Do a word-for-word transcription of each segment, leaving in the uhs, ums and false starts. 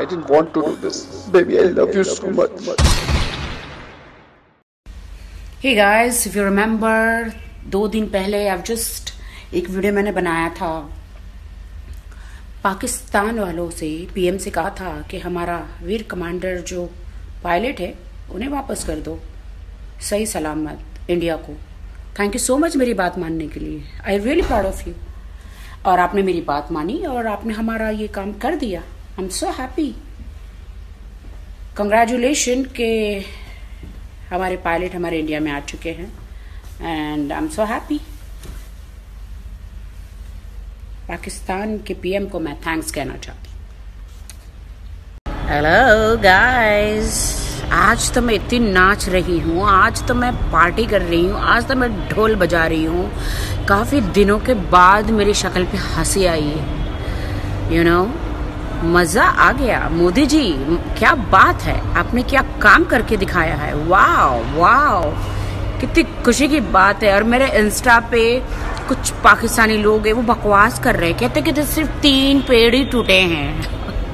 didn't want to do this. Baby, I love you so much. Hey guys, if you remember, दो दिन पहले I've just एक video मैंने बनाया था, पाकिस्तान वालों से पीएम से कहा था कि हमारा वीर कमांडर जो पायलट है उन्हें वापस कर दो सही सलामत इंडिया को। थैंक यू सो मच मेरी बात मानने के लिए। I really proud of you. और आपने मेरी बात मानी और आपने हमारा ये काम कर दिया। I am so happy. Congratulation के हमारे पायलट हमारे इंडिया में आ चुके हैं and I am so happy. Pakistan के पीएम को मैं थैंक्स कहना चाहती हूँ। हेलो गाइस, आज तो मैं इतनी नाच रही हूँ, आज तो मैं पार्टी कर रही हूँ, आज तो मैं ढोल बजा रही हूँ। काफ़ी दिनों के बाद मेरी शक्ल पे हंसी आई है। यू नो, मज़ा आ गया। मोदी जी क्या बात है, आपने क्या काम करके दिखाया है। वाओ वाओ, कितनी खुशी की बात है। और मेरे इंस्टा पे कुछ पाकिस्तानी लोग हैं वो बकवास कर रहे हैं, कहते कि सिर्फ तीन पेड़ ही टूटे हैं।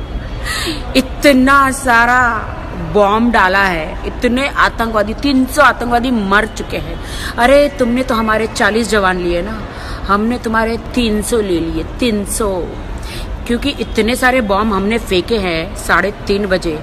इतना सारा बॉम्ब डाला है, इतने आतंकवादी, तीन सौ आतंकवादी मर चुके हैं। अरे तुमने तो हमारे चालीस जवान लिए ना, हमने तुम्हारे तीन सौ ले लिए, तीन सौ। क्योंकि इतने सारे बॉम्ब हमने फेंके हैं साढ़े तीन बजे।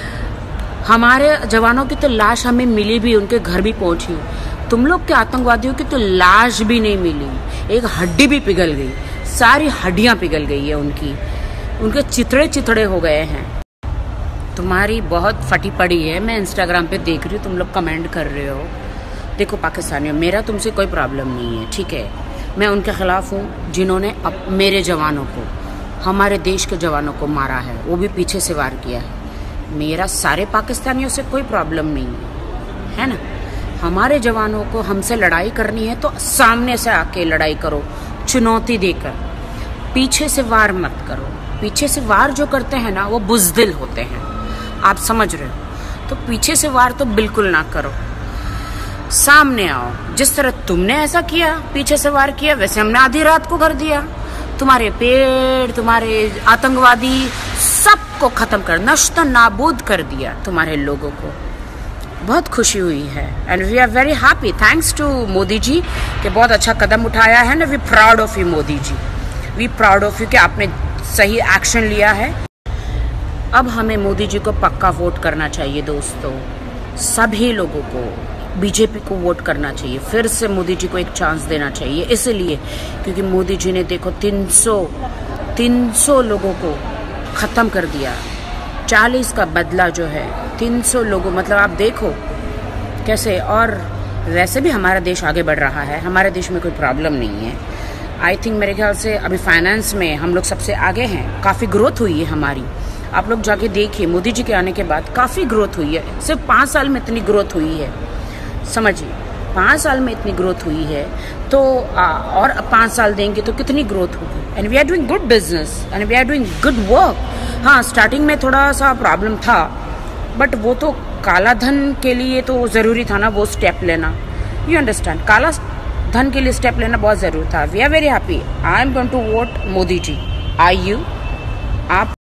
हमारे जवानों की तो लाश हमें मिली भी, उनके घर भी पहुंची। तुम लोग के आतंकवादियों की तो लाश भी नहीं मिली, एक हड्डी भी पिघल गई, सारी हड्डियां पिघल गई है उनकी, उनके चितड़े चितड़े हो गए हैं। तुम्हारी बहुत फटी पड़ी है, मैं इंस्टाग्राम पे देख रही हूँ, तुम लोग कमेंट कर रहे हो। देखो पाकिस्तानियों, मेरा तुमसे कोई प्रॉब्लम नहीं है, ठीक है। मैं उनके खिलाफ हूँ जिन्होंने अब मेरे जवानों को, हमारे देश के जवानों को मारा है, वो भी पीछे से वार किया है। मेरा सारे पाकिस्तानियों से कोई प्रॉब्लम नहीं है, है ना। हमारे जवानों को हमसे लड़ाई करनी है तो सामने से आके लड़ाई करो, चुनौती देकर। पीछे से वार मत करो। पीछे से वार जो करते हैं ना वो बुज़दिल होते हैं, आप समझ रहे हो। तो पीछे से वार तो बिल्कुल ना करो, सामने आओ। जिस तरह तुमने ऐसा किया, पीछे से वार किया, वैसे हमने आधी रात को कर दिया। तुम्हारे पेड़, तुम्हारे आतंकवादी सबको खत्म कर, नष्ट नाबूद कर दिया तुम्हारे लोगों को। बहुत खुशी हुई है and we are very happy. Thanks to Modi ji कि बहुत अच्छा कदम उठाया है ना। We proud of you Modi ji, we proud of you कि आपने सही एक्शन लिया है। अब हमें मोदी जी को पक्का वोट करना चाहिए दोस्तों, सभी लोगों को बीजेपी को वोट करना चाहिए। फिर से मोदी जी को एक चांस देना चाहिए, इसलिए क्योंकि मोदी जी ने देखो तीन सौ तीन सौ लोगों को ख़त्म कर दिया। चालीस का बदला जो है तीन सौ लोगों, मतलब आप देखो कैसे। और वैसे भी हमारा देश आगे बढ़ रहा है, हमारे देश में कोई प्रॉब्लम नहीं है। आई थिंक मेरे ख्याल से अभी फाइनेंस में हम लोग सबसे आगे हैं, काफ़ी ग्रोथ हुई है हमारी। आप लोग जाके देखिए, मोदी जी के आने के बाद काफ़ी ग्रोथ हुई है। सिर्फ पाँच साल में इतनी ग्रोथ हुई है, समझिए, पाँच साल में इतनी ग्रोथ हुई है। तो आ, और पाँच साल देंगे तो कितनी ग्रोथ होगी। And we are doing good business and we are doing good work. हाँ, स्टार्टिंग में थोड़ा सा प्रॉब्लम था, बट वो तो काला धन के लिए तो ज़रूरी था ना वो स्टेप लेना। यू अंडरस्टैंड, काला धन के लिए स्टेप लेना बहुत ज़रूरी था। We are very happy. I am going to vote Modi ji. I you? आप